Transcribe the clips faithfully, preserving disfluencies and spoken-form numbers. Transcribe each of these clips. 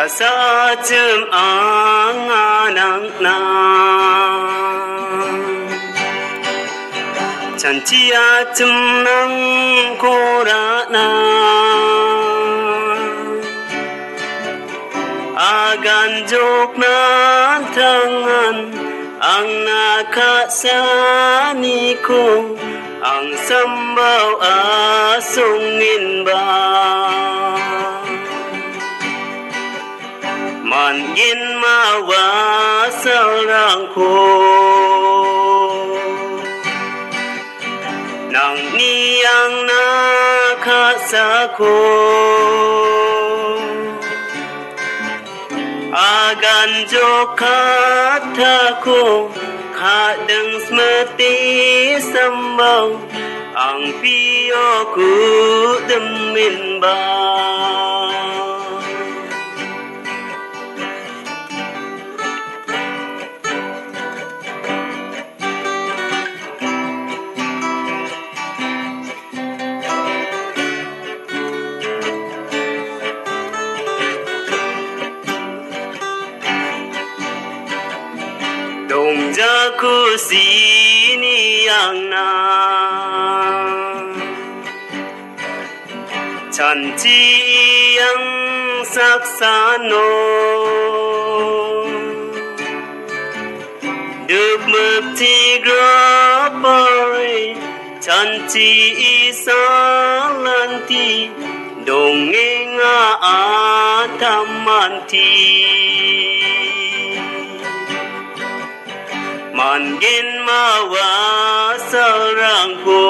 sa chum ang anang na chan chia chum nang kora na agan jok na tangan ang nakasani ko ang sambaw asungin ba mangin mawasarang ko nang niyang nakasako agan jokat ako kadang smeti sambaw ang piyo ko demin ba Jaku sini yang na canci yang saksano duk mukti grapare canci isalanti dongeng atamanti mangin mawasarang ko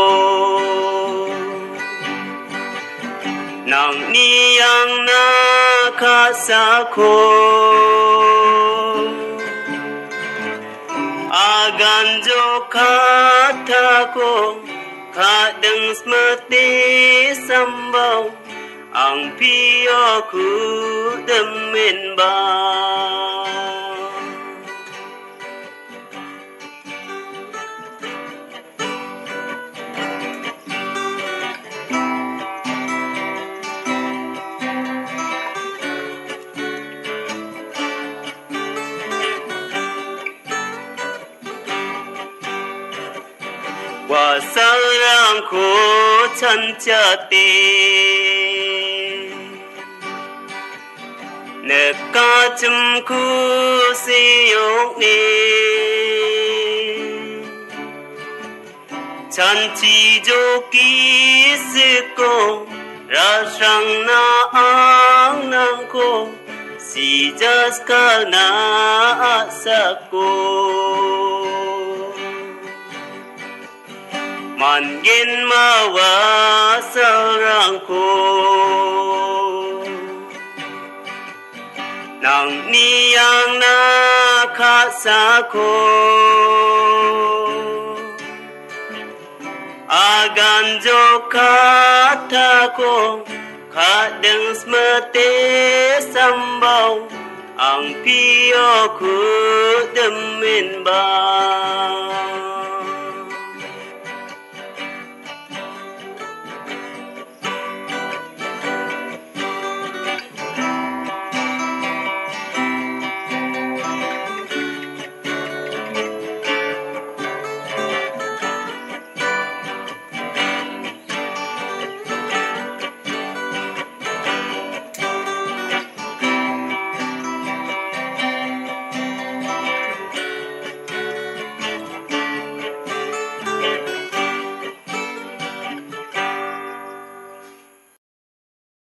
nang niyang nakasako agan jokat ako kadang smeti sambaw ang piyo ko demin ba wasarang ko cancati nekacem ku siyok ni canci joki siko rasang na ang nangko si jaska na asako mangin mawasarang ko nang niyang nakasako agan jokat ako kadang smete sambaw ang piyo ko demin ba